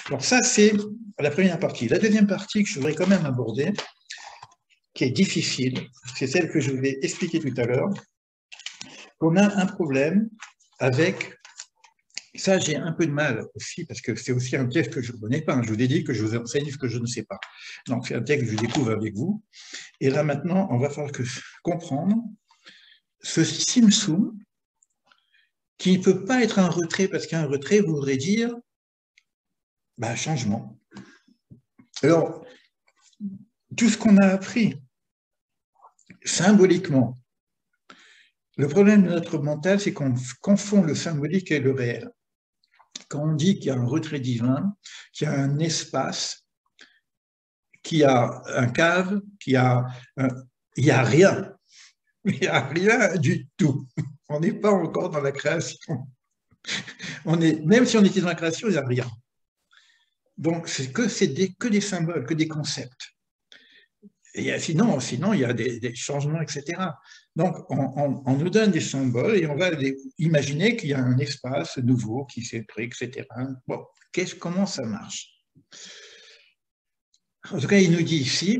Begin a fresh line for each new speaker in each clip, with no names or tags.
Alors ça, c'est la première partie. La deuxième partie que je voudrais quand même aborder, qui est difficile, c'est celle que je vais expliquer tout à l'heure. On a un problème avec, ça j'ai un peu de mal aussi, parce que c'est aussi un texte que je ne connais pas. Je vous ai dit que je vous enseigne ce que je ne sais pas. Donc c'est un texte que je découvre avec vous. Et là maintenant, on va falloir comprendre ce simsum qui ne peut pas être un retrait, parce qu'un retrait voudrait dire changement. Alors, tout ce qu'on a appris symboliquement, le problème de notre mental, c'est qu'on confond le symbolique et le réel. Quand on dit qu'il y a un retrait divin, qu'il y a un espace, qu'il y a un cave, il n'y a rien. Il n'y a rien du tout. On n'est pas encore dans la création. Même si on était dans la création, il n'y a rien. Donc, c'est que des symboles, que des concepts. Et sinon, il y a des changements, etc. Donc, on nous donne des symboles et on va imaginer qu'il y a un espace nouveau qui s'est créé, etc. Bon, comment ça marche? En tout cas, il nous dit ici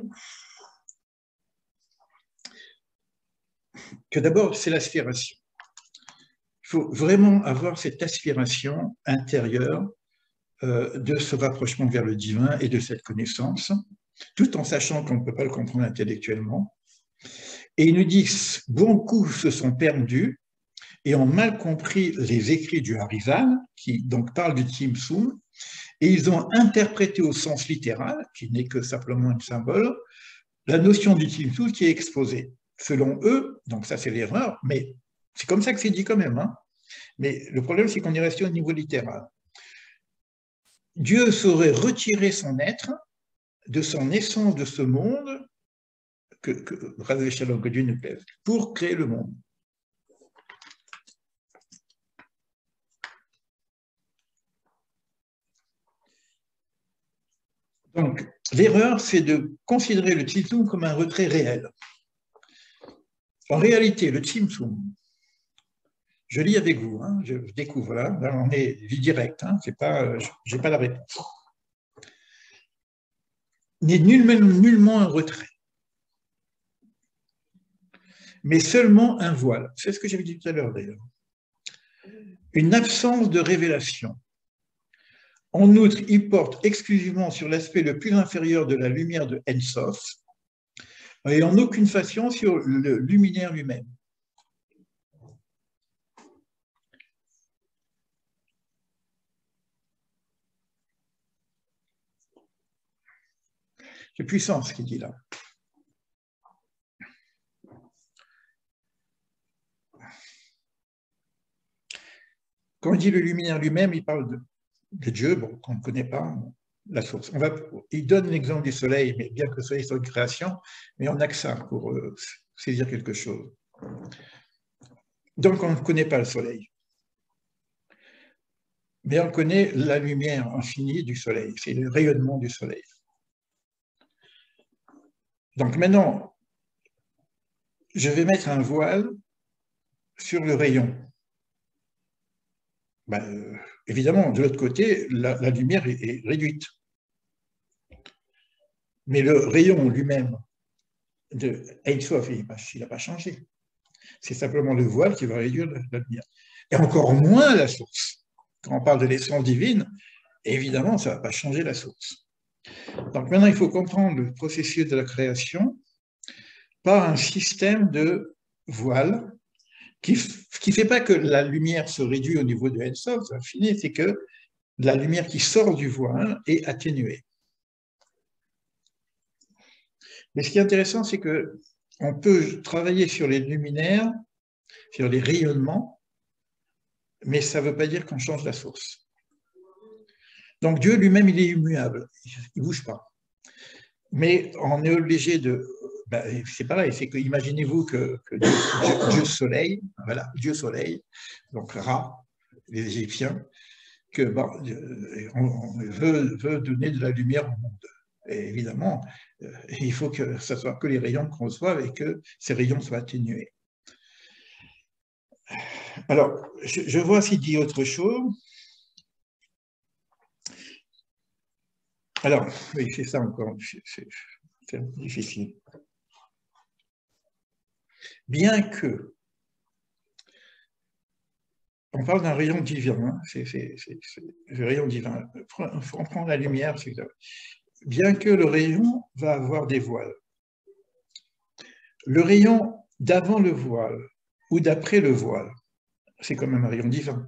que d'abord, c'est l'aspiration. Il faut vraiment avoir cette aspiration intérieure de ce rapprochement vers le divin et de cette connaissance, tout en sachant qu'on ne peut pas le comprendre intellectuellement. Et il nous dit que beaucoup se sont perdus et ont mal compris les écrits du Harizal, qui donc parle du Tzimtzum, et ils ont interprété au sens littéral, qui n'est que simplement un symbole, la notion du Tzimtzum qui est exposée. Selon eux, donc ça c'est l'erreur, mais c'est comme ça que c'est dit quand même. Hein. Mais le problème, c'est qu'on est resté au niveau littéral. Dieu saurait retirer son être de son essence de ce monde, que Dieu nous plaise, pour créer le monde. Donc, l'erreur, c'est de considérer le Tzimtzum comme un retrait réel. En réalité, le Tzimtzum, je lis avec vous, hein, je découvre, là on est direct, hein, je n'ai pas la réponse. N'est nullement un retrait, mais seulement un voile. C'est ce que j'avais dit tout à l'heure d'ailleurs. Une absence de révélation. En outre, il porte exclusivement sur l'aspect le plus inférieur de la lumière de En Sof et en aucune façon sur le luminaire lui-même. C'est puissant ce qu'il dit là. Quand il dit le luminaire lui-même, il parle de Dieu, bon, qu'on ne connaît pas, la source. Il donne l'exemple du soleil, mais bien que le soleil soit une création, mais on n'a que ça pour saisir quelque chose. Donc on ne connaît pas le soleil. Mais on connaît la lumière infinie du soleil, c'est le rayonnement du soleil. Donc maintenant, je vais mettre un voile sur le rayon. Évidemment, de l'autre côté, la lumière est réduite. Mais le rayon lui-même de Ein Sof, il n'a pas changé. C'est simplement le voile qui va réduire la lumière. Et encore moins la source. Quand on parle de l'essence divine, évidemment, ça ne va pas changer la source. Donc maintenant, il faut comprendre le processus de la création par un système de voile qui ne fait pas que la lumière se réduit au niveau de En Sof, c'est que la lumière qui sort du voile est atténuée. Mais ce qui est intéressant, c'est qu'on peut travailler sur les luminaires, sur les rayonnements, mais ça ne veut pas dire qu'on change la source. Donc Dieu lui-même, il est immuable, il ne bouge pas. Mais on est obligé de... c'est pareil, c'est que imaginez-vous que Dieu Soleil, voilà, Dieu Soleil, donc Ra, les Égyptiens, on veut donner de la lumière au monde. Et évidemment, il faut que ce soit que les rayons qu'on reçoive et que ces rayons soient atténués. Alors, je vois s'il dit autre chose. Alors, oui, c'est ça encore, c'est difficile. Bien que, on parle d'un rayon divin, hein, c'est le rayon divin. On prend la lumière, bien que le rayon va avoir des voiles. Le rayon d'avant le voile ou d'après le voile, c'est quand même un rayon divin.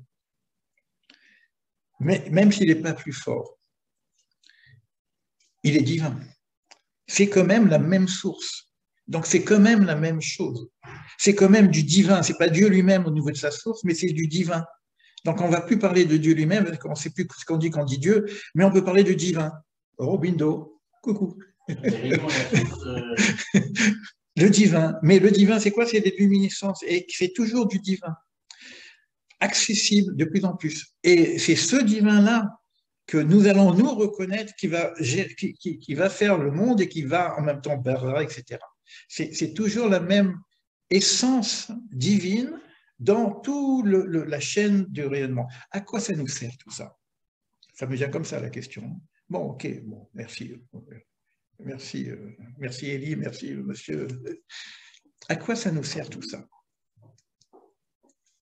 Mais même s'il n'est pas plus fort, il est divin. C'est quand même la même source. Donc c'est quand même la même chose. C'est quand même du divin. C'est pas Dieu lui-même au niveau de sa source, mais c'est du divin. Donc on ne va plus parler de Dieu lui-même, parce qu'on ne sait plus ce qu'on dit quand on dit Dieu, mais on peut parler de divin. Oh, Bindo, coucou. Le divin. Mais le divin, c'est quoi? C'est des luminescences. Et c'est toujours du divin. Accessible de plus en plus. Et c'est ce divin-là que nous allons nous reconnaître qui va faire le monde et qui va en même temps barrer, etc. C'est toujours la même essence divine dans toute la chaîne du rayonnement. À quoi ça nous sert tout ça? Ça me vient comme ça la question. Bon, ok, bon, merci. Merci, merci Élie, merci monsieur. À quoi ça nous sert tout ça?